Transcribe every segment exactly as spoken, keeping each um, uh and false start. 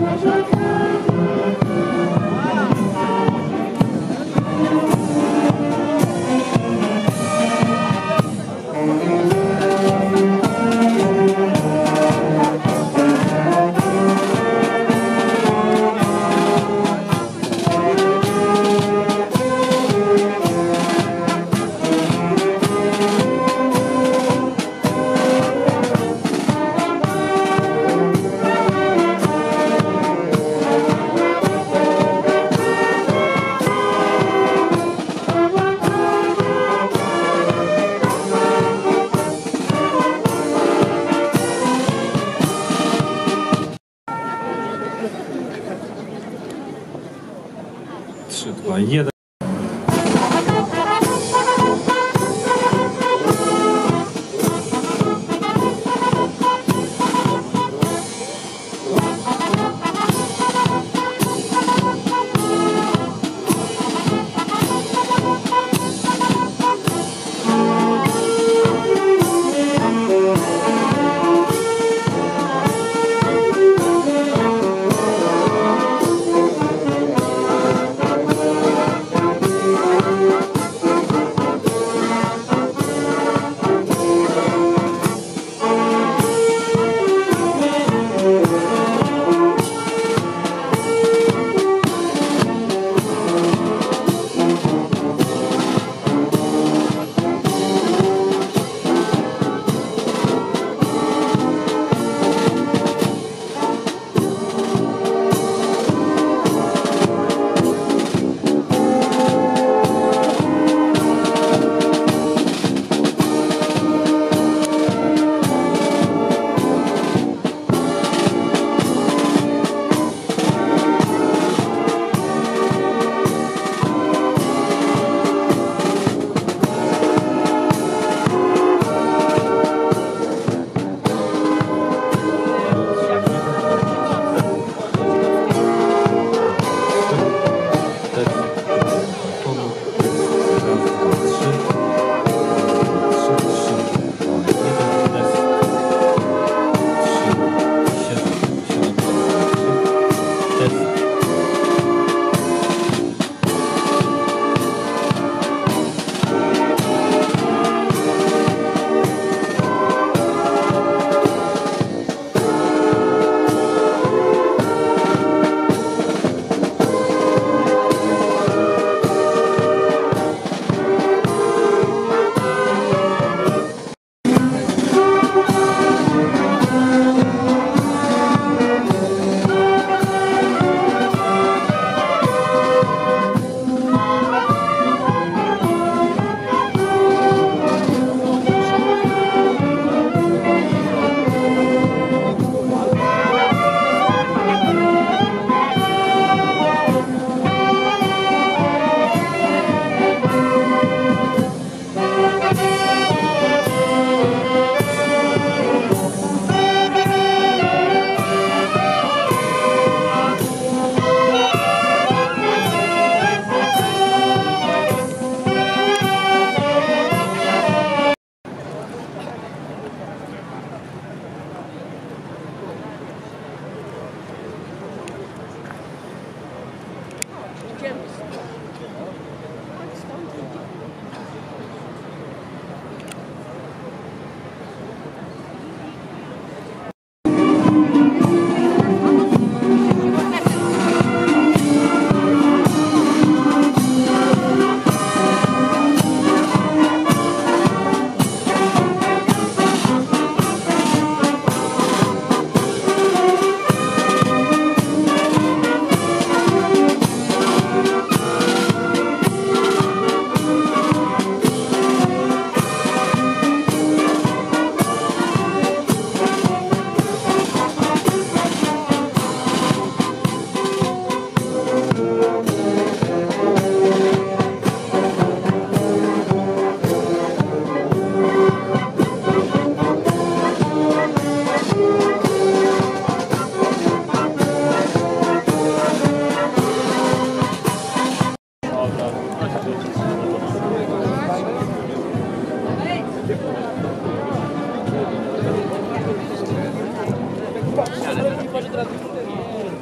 trzy, dwa, jeden.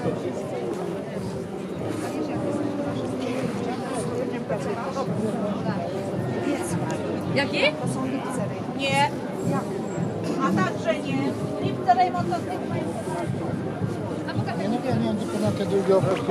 Jaki? To są lipcery. Nie. A także nie. Lipce Raymond to Ja nie wiem, nie wiem, tylko na te drugie oproszki.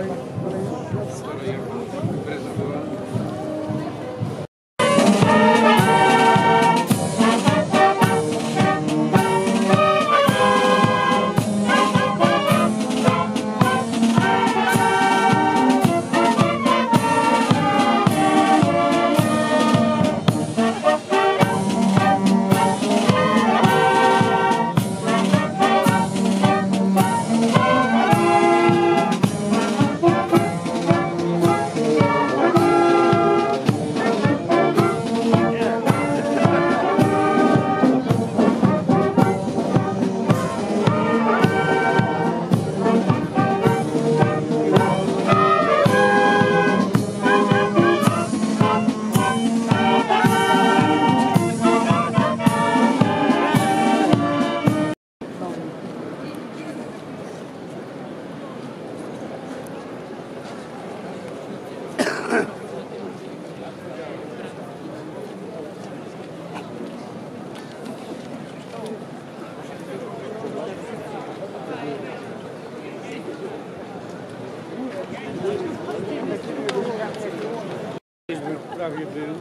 Prawie był.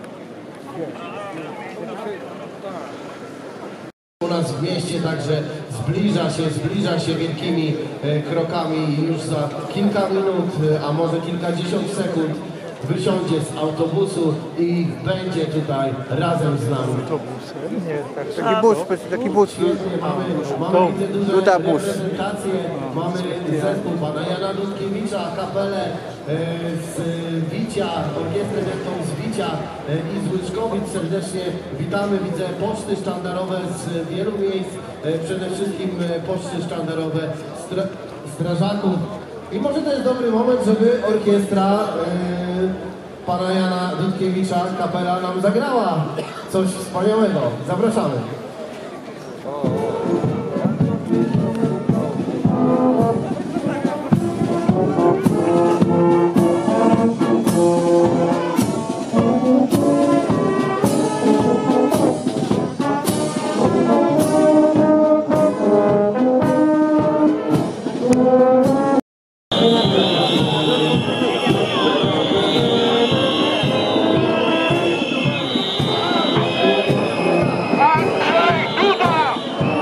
U nas w mieście także zbliża się, zbliża się wielkimi e, krokami już za kilka minut, e, a może kilkadziesiąt sekund wysiądzie z autobusu i będzie tutaj razem z nami. Nie, tak, taki bus, taki bus. Świetnie, mamy, mamy widzę duże Duda bus. reprezentacje, mamy zespół pana Jana Dudkiewicza, kapelę e, z Wicia, orkiestrę wielką z Wicia e, i z Łyczkowic. Serdecznie witamy, widzę poczty sztandarowe z wielu miejsc, e, przede wszystkim e, poczty sztandarowe stra strażaków. I może to jest dobry moment, żeby orkiestra e, pana Jana Dudkiewicza, kapela nam zagrała coś wspaniałego. Zapraszamy. Andrzej Duda!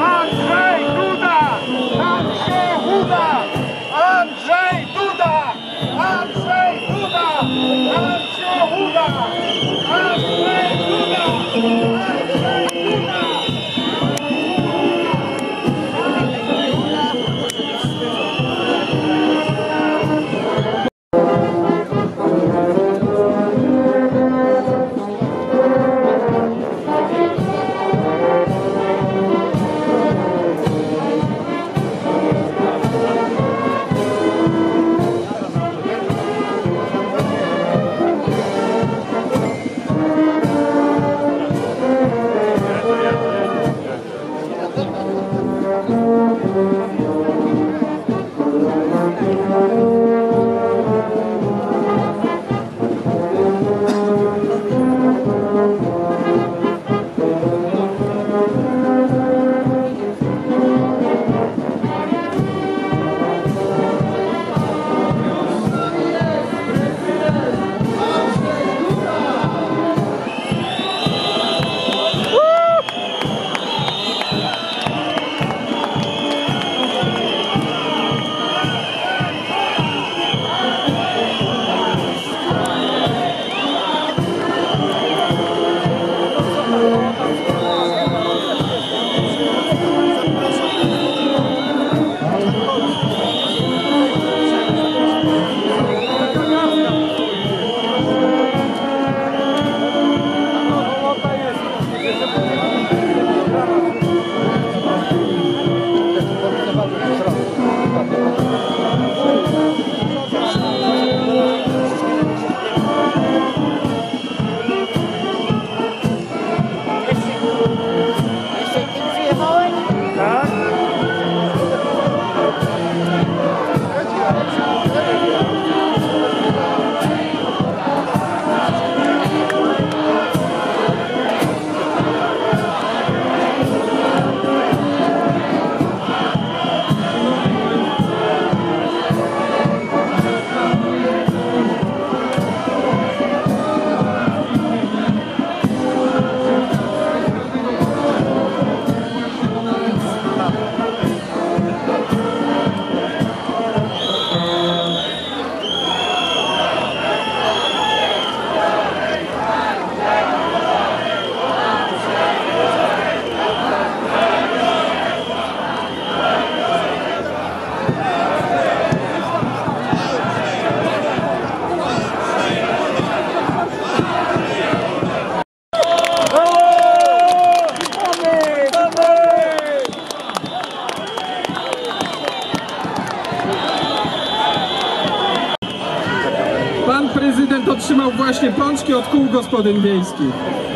Brat otrzymał właśnie pączki od kół gospodyń wiejskich.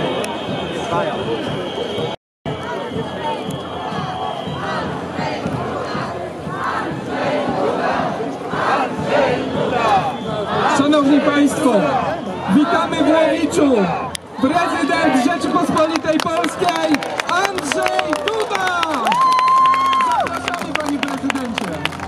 Szanowni Państwo, witamy w Łowiczu prezydent Rzeczypospolitej Polskiej Andrzej Duda! Zapraszamy, panie prezydencie.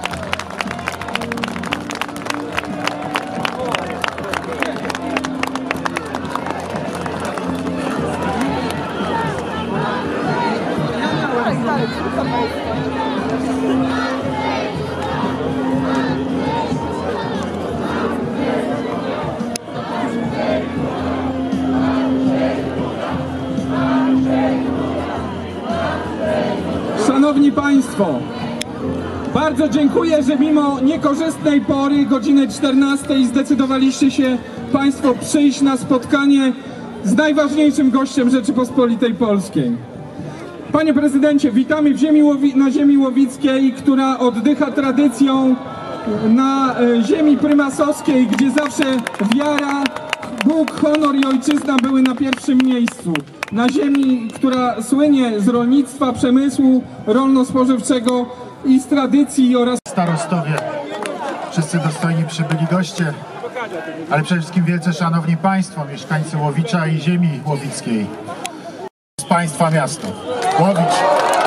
Szanowni Państwo, bardzo dziękuję, że mimo niekorzystnej pory, godziny czternastej, zdecydowaliście się Państwo przyjść na spotkanie z najważniejszym gościem Rzeczypospolitej Polskiej. Panie prezydencie, witamy w ziemi Łowi na ziemi łowickiej, która oddycha tradycją, na e, ziemi prymasowskiej, gdzie zawsze wiara, Bóg, honor i ojczyzna były na pierwszym miejscu. Na ziemi, która słynie z rolnictwa, przemysłu rolno-spożywczego i z tradycji oraz... Starostowie, wszyscy dostojni przybyli goście, ale przede wszystkim wielce szanowni Państwo, mieszkańcy Łowicza i ziemi łowickiej. Z Państwa miasto. Łowicz.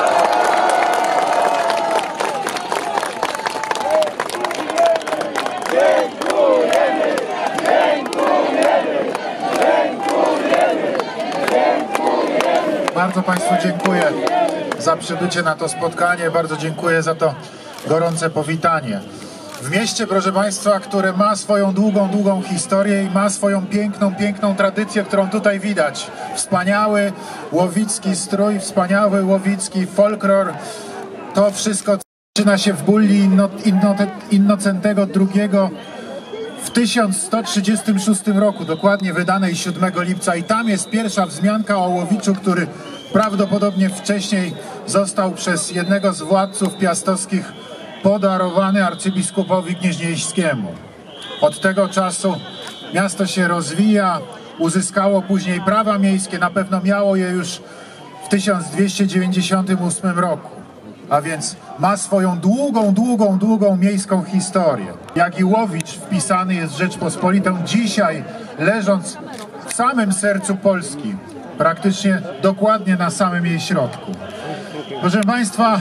Bardzo Państwu dziękuję za przybycie na to spotkanie, bardzo dziękuję za to gorące powitanie. W mieście, proszę Państwa, które ma swoją długą, długą historię i ma swoją piękną, piękną tradycję, którą tutaj widać. Wspaniały łowicki strój, wspaniały łowicki folklor. To wszystko zaczyna się w bulli Inno, Inno, Innocentego drugiego w tysiąc sto trzydziestym szóstym roku, dokładnie wydanej siódmego lipca, i tam jest pierwsza wzmianka o Łowiczu, który prawdopodobnie wcześniej został przez jednego z władców piastowskich podarowany arcybiskupowi gnieźnieńskiemu. Od tego czasu miasto się rozwija, uzyskało później prawa miejskie, na pewno miało je już w tysiąc dwieście dziewięćdziesiątym ósmym roku. A więc ma swoją długą, długą, długą miejską historię. Jak i Łowicz wpisany jest w Rzeczpospolitą dzisiaj, leżąc w samym sercu Polski, praktycznie dokładnie na samym jej środku. Proszę Państwa,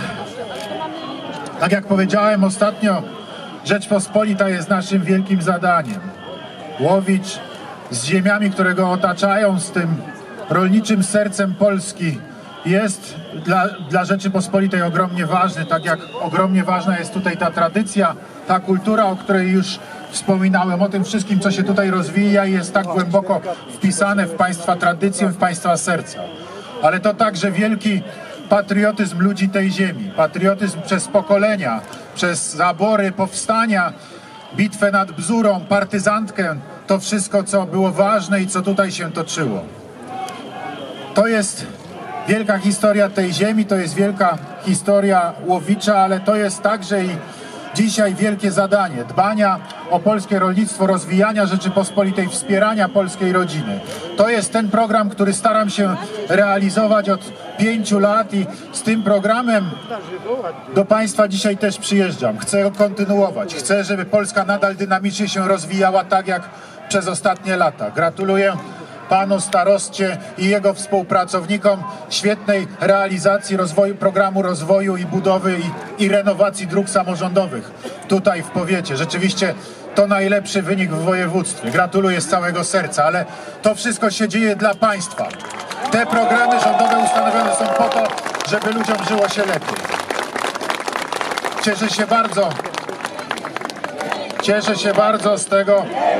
tak jak powiedziałem ostatnio, Rzeczpospolita jest naszym wielkim zadaniem. Łowicz z ziemiami, które go otaczają, z tym rolniczym sercem Polski, jest dla, dla Rzeczypospolitej ogromnie ważny, tak jak ogromnie ważna jest tutaj ta tradycja, ta kultura, o której już wspominałem, o tym wszystkim, co się tutaj rozwija i jest tak głęboko wpisane w Państwa tradycję, w Państwa serca. Ale to także wielki patriotyzm ludzi tej ziemi, patriotyzm przez pokolenia, przez zabory, powstania, bitwę nad Bzurą, partyzantkę, to wszystko, co było ważne i co tutaj się toczyło. To jest wielka historia tej ziemi, to jest wielka historia Łowicza, ale to jest także i dzisiaj wielkie zadanie dbania o polskie rolnictwo, rozwijania Rzeczypospolitej, wspierania polskiej rodziny. To jest ten program, który staram się realizować od pięciu lat i z tym programem do Państwa dzisiaj też przyjeżdżam. Chcę go kontynuować. Chcę, żeby Polska nadal dynamicznie się rozwijała tak jak przez ostatnie lata. Gratuluję panu staroscie i jego współpracownikom świetnej realizacji rozwoju, programu rozwoju i budowy i, i renowacji dróg samorządowych tutaj w powiecie. Rzeczywiście to najlepszy wynik w województwie. Gratuluję z całego serca, ale to wszystko się dzieje dla państwa. Te programy rządowe ustanowione są po to, żeby ludziom żyło się lepiej. Cieszę się bardzo, cieszę się bardzo z tego,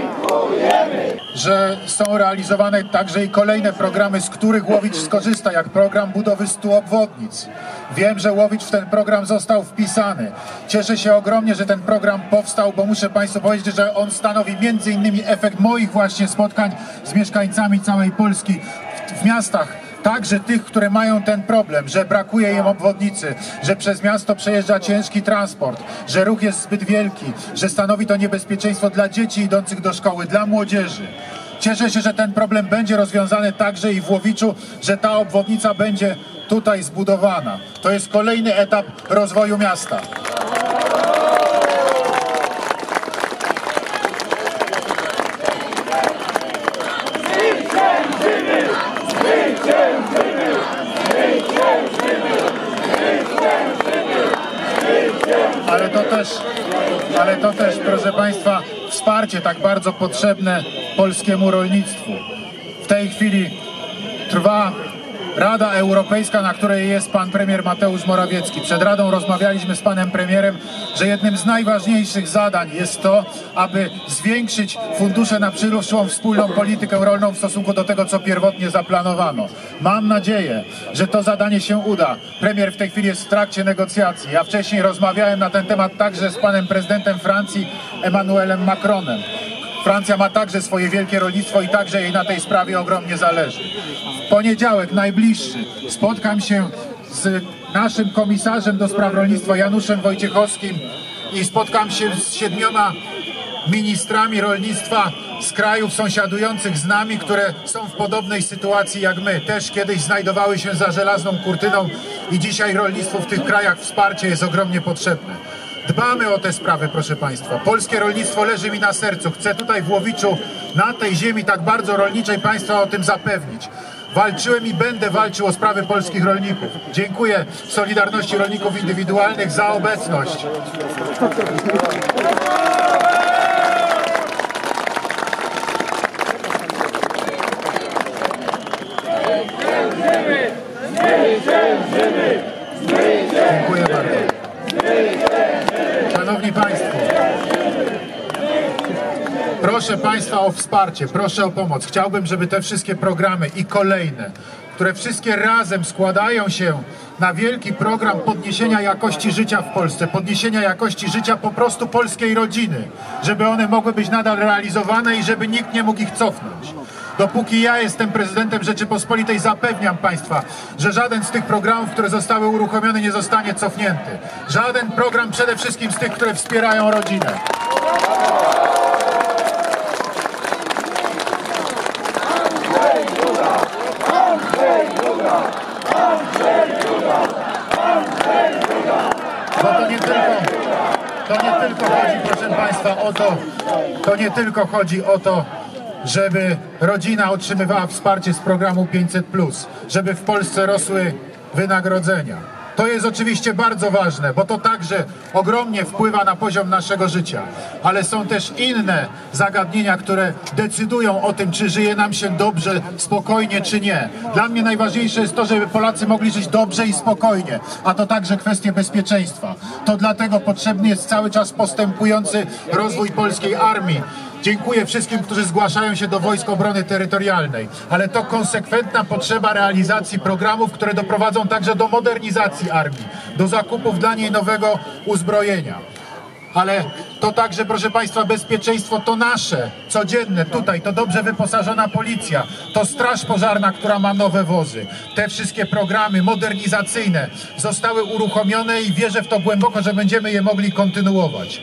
że są realizowane także i kolejne programy, z których Łowicz skorzysta, jak program budowy stu obwodnic. Wiem, że Łowicz w ten program został wpisany. Cieszę się ogromnie, że ten program powstał, bo muszę Państwu powiedzieć, że on stanowi między innymi efekt moich właśnie spotkań z mieszkańcami całej Polski w, w miastach także tych, które mają ten problem, że brakuje im obwodnicy, że przez miasto przejeżdża ciężki transport, że ruch jest zbyt wielki, że stanowi to niebezpieczeństwo dla dzieci idących do szkoły, dla młodzieży. Cieszę się, że ten problem będzie rozwiązany także i w Łowiczu, że ta obwodnica będzie tutaj zbudowana. To jest kolejny etap rozwoju miasta. Ale to też, ale to też, proszę Państwa, wsparcie tak bardzo potrzebne polskiemu rolnictwu. W tej chwili trwa Rada Europejska, na której jest pan premier Mateusz Morawiecki. Przed Radą rozmawialiśmy z panem premierem, że jednym z najważniejszych zadań jest to, aby zwiększyć fundusze na przyszłą wspólną politykę rolną w stosunku do tego, co pierwotnie zaplanowano. Mam nadzieję, że to zadanie się uda. Premier w tej chwili jest w trakcie negocjacji. Ja wcześniej rozmawiałem na ten temat także z panem prezydentem Francji, Emmanuelem Macronem. Francja ma także swoje wielkie rolnictwo i także jej na tej sprawie ogromnie zależy. W poniedziałek, najbliższy, spotkam się z naszym komisarzem do spraw rolnictwa Januszem Wojciechowskim i spotkam się z siedmioma ministrami rolnictwa z krajów sąsiadujących z nami, które są w podobnej sytuacji jak my. Też kiedyś znajdowały się za żelazną kurtyną i dzisiaj rolnictwu w tych krajach wsparcie jest ogromnie potrzebne. Dbamy o te sprawy, proszę Państwa. Polskie rolnictwo leży mi na sercu. Chcę tutaj w Łowiczu, na tej ziemi tak bardzo rolniczej, Państwa o tym zapewnić. Walczyłem i będę walczył o sprawy polskich rolników. Dziękuję Solidarności Rolników Indywidualnych za obecność. Dziękuję bardzo. Szanowni Państwo, proszę Państwa o wsparcie, proszę o pomoc. Chciałbym, żeby te wszystkie programy i kolejne, które wszystkie razem składają się na wielki program podniesienia jakości życia w Polsce, podniesienia jakości życia po prostu polskiej rodziny, żeby one mogły być nadal realizowane i żeby nikt nie mógł ich cofnąć. Dopóki ja jestem prezydentem Rzeczypospolitej, zapewniam Państwa, że żaden z tych programów, które zostały uruchomione, nie zostanie cofnięty. Żaden program, przede wszystkim z tych, które wspierają rodzinę. Bo to nie tylko, to nie tylko chodzi, proszę Państwa, o to, to nie tylko chodzi o to, żeby rodzina otrzymywała wsparcie z programu pięćset plus, żeby w Polsce rosły wynagrodzenia. To jest oczywiście bardzo ważne, bo to także ogromnie wpływa na poziom naszego życia. Ale są też inne zagadnienia, które decydują o tym, czy żyje nam się dobrze, spokojnie, czy nie. Dla mnie najważniejsze jest to, żeby Polacy mogli żyć dobrze i spokojnie, a to także kwestie bezpieczeństwa. To dlatego potrzebny jest cały czas postępujący rozwój polskiej armii. Dziękuję wszystkim, którzy zgłaszają się do Wojsk Obrony Terytorialnej, ale to konsekwentna potrzeba realizacji programów, które doprowadzą także do modernizacji armii, do zakupów dla niej nowego uzbrojenia. Ale to także, proszę Państwa, bezpieczeństwo to nasze, codzienne, tutaj, to dobrze wyposażona policja, to straż pożarna, która ma nowe wozy. Te wszystkie programy modernizacyjne zostały uruchomione i wierzę w to głęboko, że będziemy je mogli kontynuować.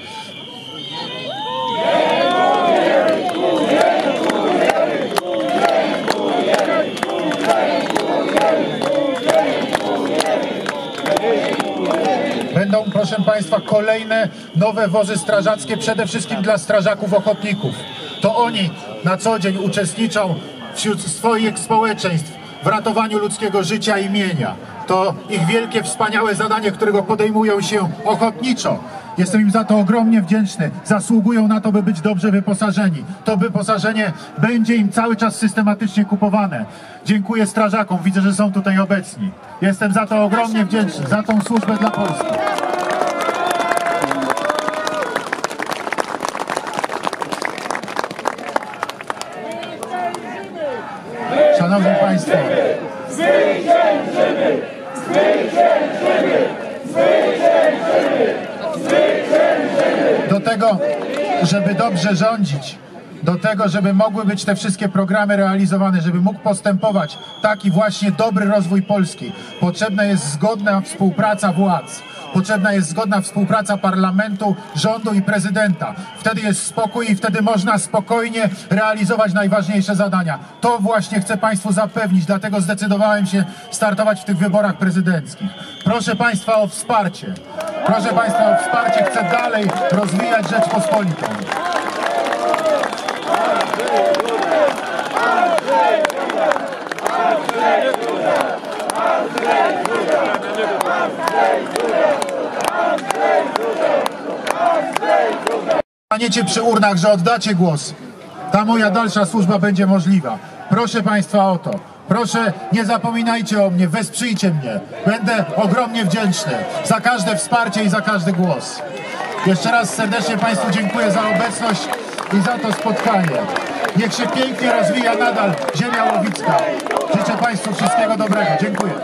Będą, proszę Państwa, kolejne nowe wozy strażackie, przede wszystkim dla strażaków ochotników. To oni na co dzień uczestniczą wśród swoich społeczeństw w ratowaniu ludzkiego życia i mienia. To ich wielkie, wspaniałe zadanie, którego podejmują się ochotniczo. Jestem im za to ogromnie wdzięczny. Zasługują na to, by być dobrze wyposażeni. To wyposażenie będzie im cały czas systematycznie kupowane. Dziękuję strażakom. Widzę, że są tutaj obecni. Jestem za to ogromnie wdzięczny, za tą służbę dla Polski. Szanowni Państwo, zwyciężymy! Zwyciężymy! Zwyciężymy! do tego, żeby dobrze rządzić, do tego, żeby mogły być te wszystkie programy realizowane, żeby mógł postępować taki właśnie dobry rozwój Polski, potrzebna jest zgodna współpraca władz. Potrzebna jest zgodna współpraca parlamentu, rządu i prezydenta. Wtedy jest spokój i wtedy można spokojnie realizować najważniejsze zadania. To właśnie chcę Państwu zapewnić, dlatego zdecydowałem się startować w tych wyborach prezydenckich. Proszę Państwa o wsparcie. Proszę Państwa o wsparcie. Chcę dalej rozwijać Rzeczpospolitą. Staniecie przy urnach, że oddacie głos. Ta moja dalsza służba będzie możliwa. Proszę Państwa o to. Proszę, nie zapominajcie o mnie, wesprzyjcie mnie. Będę ogromnie wdzięczny za każde wsparcie i za każdy głos. Jeszcze raz serdecznie Państwu dziękuję za obecność i za to spotkanie. Niech się pięknie rozwija nadal ziemia łowicka. Życzę Państwu wszystkiego dobrego. Dziękuję.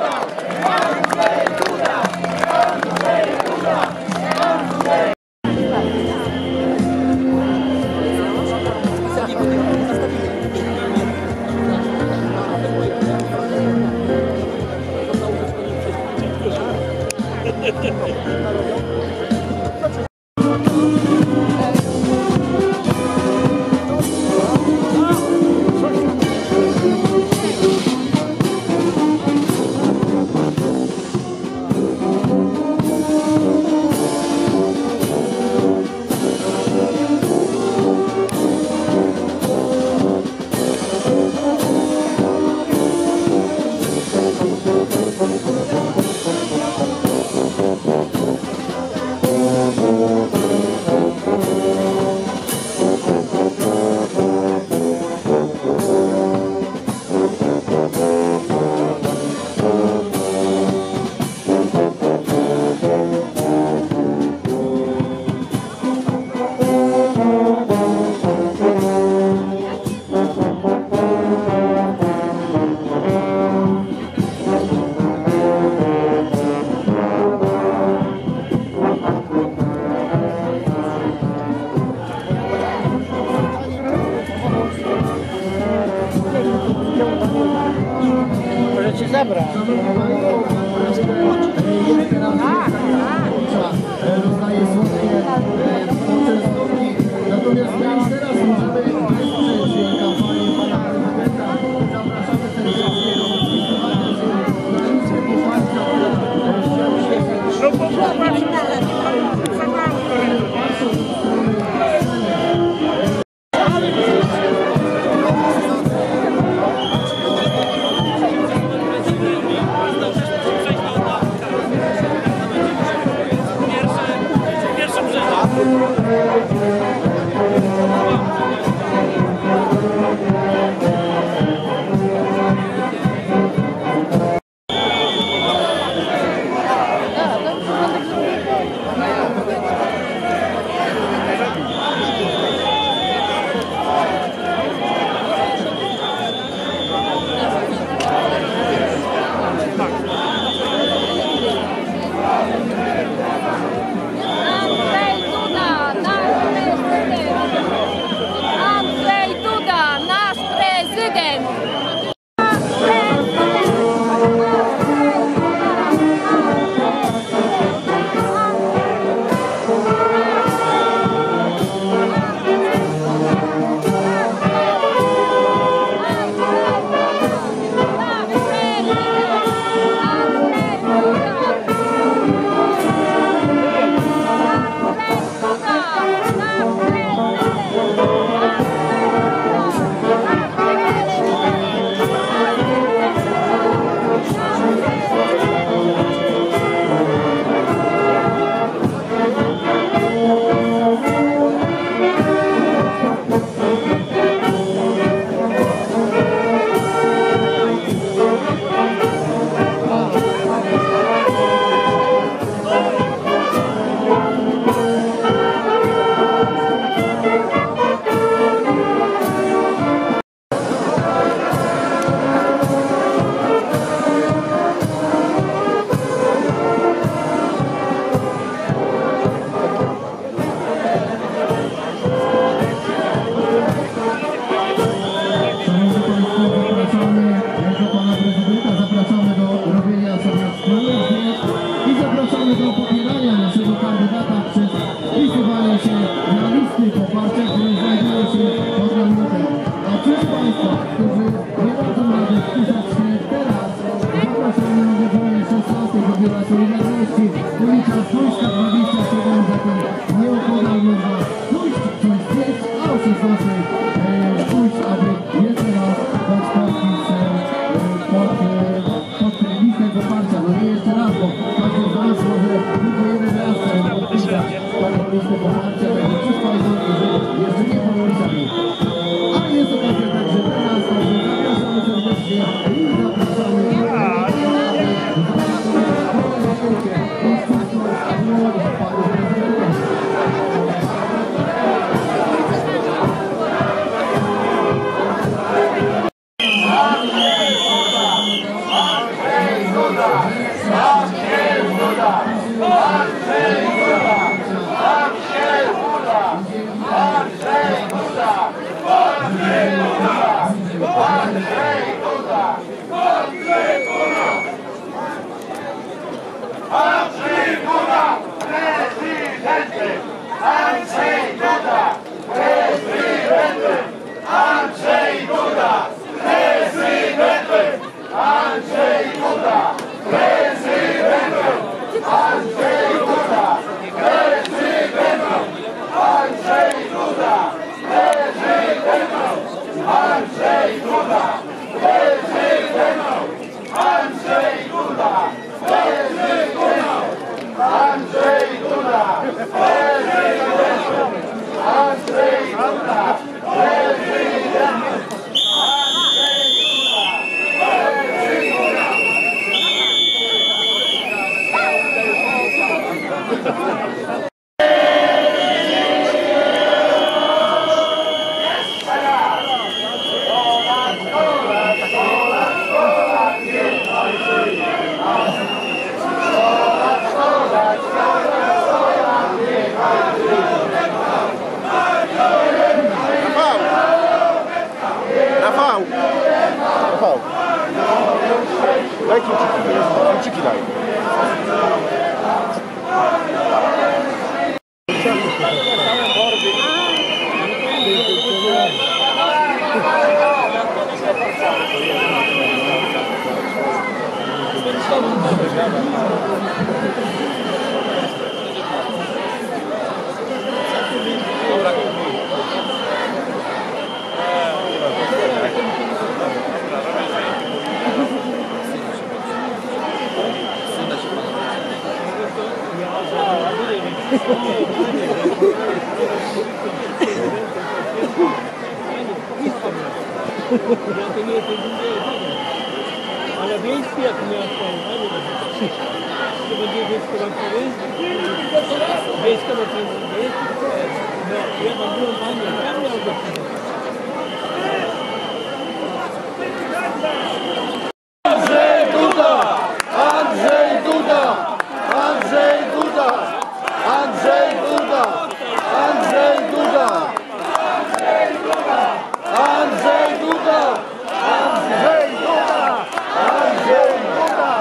Może cię zabrać. Rozdaje słodkie poczęstunki. Natomiast my teraz możemy wesprzeć kampanię pana prezydenta. Zapraszamy serdecznie do podpisywania się na listę poparcia. No bo popatrz, za mało. Thank you. akcji poparcia, które znajdują się pod namiotem. A ci z Państwa, którzy nie dadzą rady wpisać się teraz, zapraszamy na godzinie szesnastej do Biura Solidarności, ulica Wojska dwadzieścia siedem, zatem nieopodal można pójść, coś zjeść, a o szesnastej pójść, aby jeszcze raz dać podpis pod, pod listę poparcia. No nie jeszcze raz, bo każdy z nas może tylko jeden raz podpisać taką listę poparcia, także ci z Państwa, którzy jeszcze nie podpisali. A jest okazja także teraz, także zapraszamy serdecznie i zapraszamy Ale wiejskie jak miasto, to będzie wiejsko bankowe? Wiejsko bankowe? No, ja mam byłem panie, tam miał go. Andrzej Duda! Andrzej Duda! Andrzej Duda! Andrzej Duda! Andrzej Duda! Andrzej Duda! Andrzej Duda! Andrzej Duda! Andrzej Duda!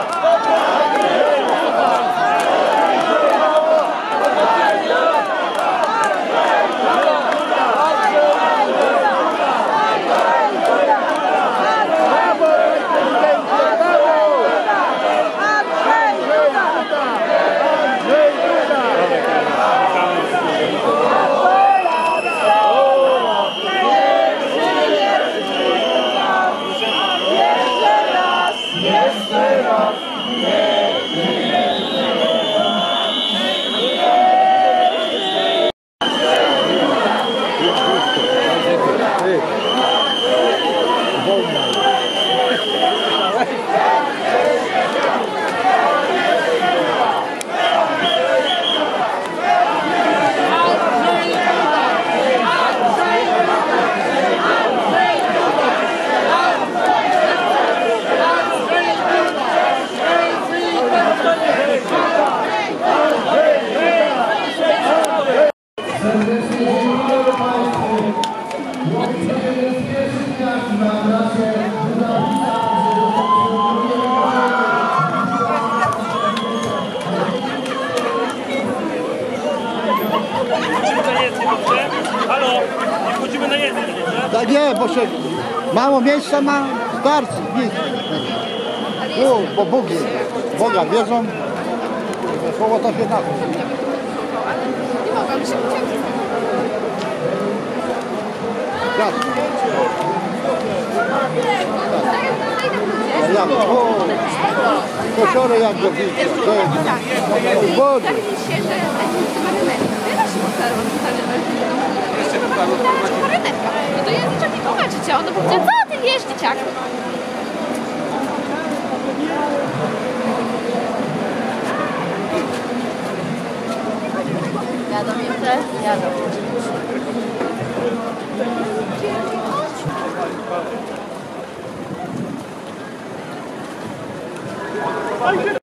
To jest dobrze. Da, nie, bo się mało miejsca ma, starczy, nic. Tu, bo Bóg jest. Boga wierzą, słowo to się da. Nie mogłam się uciekać. Jasne. Jak, o, kosiory jak do bicia. Wody. Tak mi się, że marynarka. Wiele się marynarka. No to ja zaczęłam mi tłumaczyć, a on powiedział, co ty wiesz, dzieciak? Jadą jeszcze? Jadą.